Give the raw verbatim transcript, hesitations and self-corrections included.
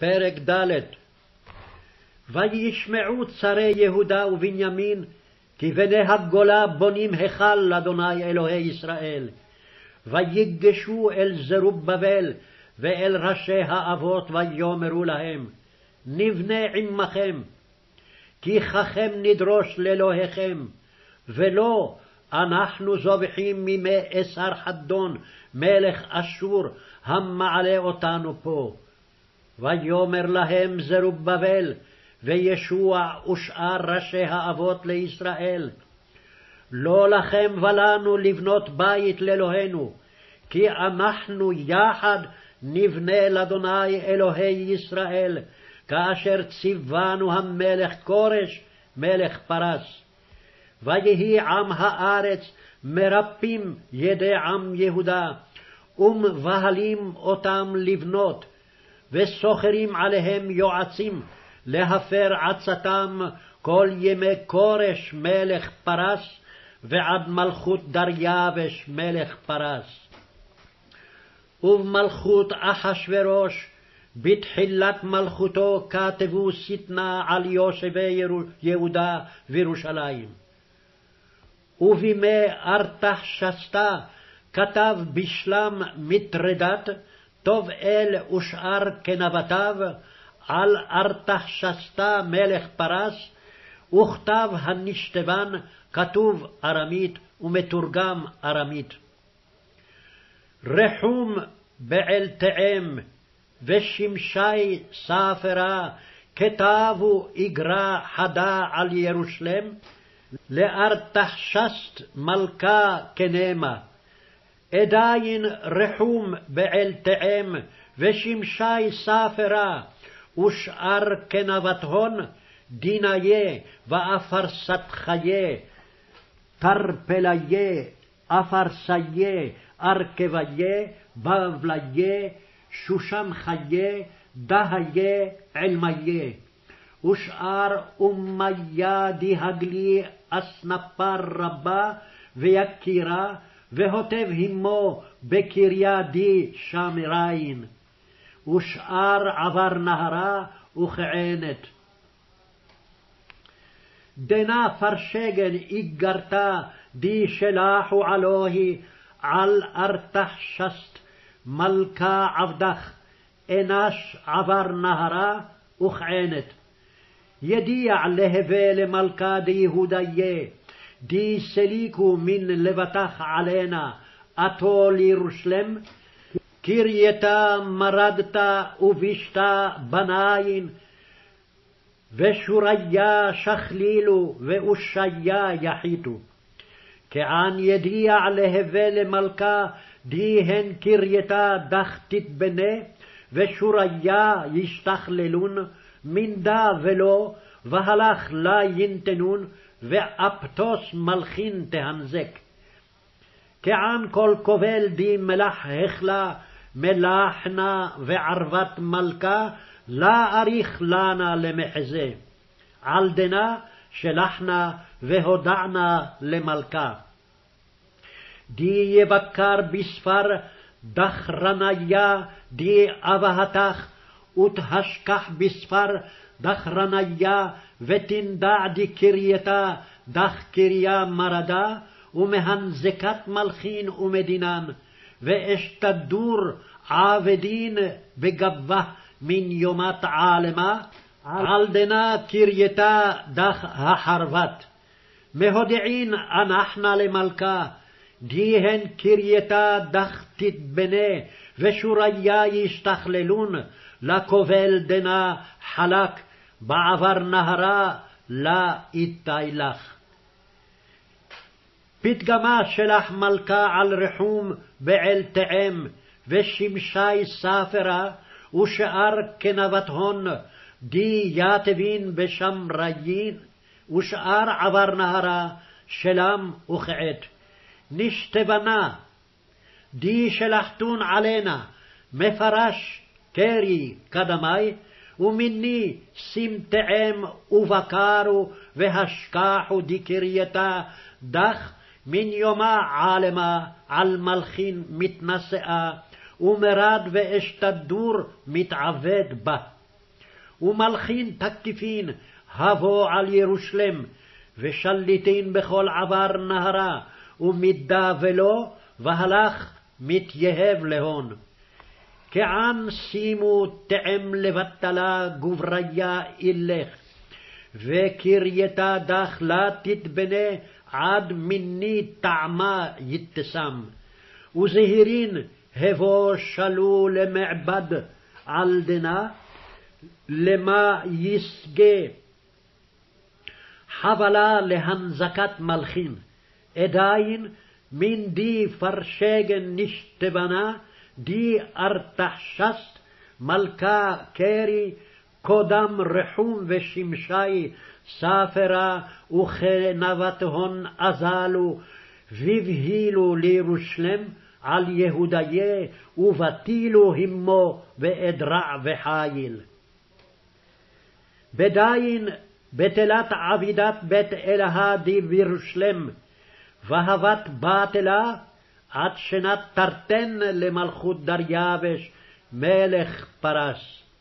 פרק ד'. וישמעו צרי יהודה ובנימין, כי בני הגולה בונים היכל לאדוני אלוהי ישראל. ויגשו אל זרובבל ואל ראשי האבות ויאמרו להם, נבנה עמכם, כי ככם נדרוש לאלוהיכם, ולא אנחנו זובחים מימי אסר חדון מלך אשור המעלה אותנו פה. ויאמר להם זרובבל וישוע ושאר ראשי האבות לישראל, לא לכם ולנו לבנות בית לאלוהינו, כי אנחנו יחד נבנה לאדוני אלוהי ישראל, כאשר ציוונו המלך כורש מלך פרס. ויהי עם הארץ מרפים ידי עם יהודה, ומבהלים אותם לבנות, וסוחרים עליהם יועצים להפר עצתם כל ימי כורש מלך פרס, ועד מלכות דריווש מלך פרס. ובמלכות אחשוורוש בתחילת מלכותו כתבו שטנה על יושבי יהודה וירושלים. ובימי ארתחשסתא כתב בשלם מטרדת טוב אל ושאר כנבטיו על ארתחשסתא מלך פרס, וכתב הנשתבן כתוב ארמית ומתורגם ארמית. רחום בעלתאם ושמשי ספרה כתבו איגרה חדה על ירושלם, לארתחשסת מלכה כנמה. עדיין רחום בעלתאם ושמשי ספרה ושאר כנבתהון דיניה ואפרסת חיי, תרפליה, אפרסיה, ארכביה, בבליה, שושם חיי, דהיה, עלמיה. ושאר אומיה דהגלי אסנפר רבה ויקירה, והוטב הימו בקריה די שמריין. ושאר עבר נהרה וכענת. דנה פרשגן איגרתה די שלחו עלוהי על ארתחשסת מלכה עבדך, אנש עבר נהרה וכענת. ידיע להווה למלכה די יהודיה, די סליקו מן לבטח עלינה, אתו לירושלם, קרייתה מרדתה ובישתה בניין, ושוריה שכלילו ואושיה יחיתו. כען ידיע להווה למלכה די הן קרייתה דך תתבנה, ושוריה ישתכללון, מנדה ולא, והלך לה ינתנון, ואפטוס מלכין תהנזק. כען כל כובל די מלח החלה, מלחנה וערבת מלכה, לה אריך לנה למחזה. על דנה שלחנה והודענה למלכה. די יבקר בספר דחרניה די אבהתך, ותהשכח בספר דחרניה, ותנדע די קרייתה דח קריה מרדה, ומהנזקת מלכין ומדינן, ואשתדור עבדין בגבה מן יומת עלמה, על דנה קרייתה דח החרבת. מהודיעין אנחנו למלכה, די הן קרייתה דח תתבנה, ושוריה ישתכללון, לכובל דנה חלק, בעבר נהרה לה איתיילך. פתגמה שלח מלכה על רחום בעלתאם, ושמשי ספרה, ושאר כנבתהון, די יתבין בשמריין, ושאר עבר נהרה, שלם וכעת. נשתבנה, די שלחתון עלינה, מפרש קרי קדמי, ומיני סמטעם ובקרו, והשכחו די קרייתה דח, מן יומה עלמה על מלכין מתנשאה, ומרד ואשתדור מתעבד בה. ומלכין תקיפין, הבוא על ירושלם, ושליטין בכל עבר נהרה, ומידה ולא, והלך מתייהב להון. כען שימו תאם לבטלה גובריה אילך, וקרייתה דחלה תתבנה, עד מיני טעמה יתסם. וזהירין הבוא שלו למעבד על דנה, למה יסגה חבלה להנזקת מלכין. עדיין מן די פרשגן נשתבנה, די ארתחשסט מלכה קרי, קודם רחום ושמשי ספרה, וכנבתהון אזלו, ובהילו לירושלם על יהודיה, ובטילו הימו באדרע וחיל. בדין בטלת עבידת בית אלוה די בירושלם, והבת בתלה עד שנת תרתן למלכות דריווש מלך פרס.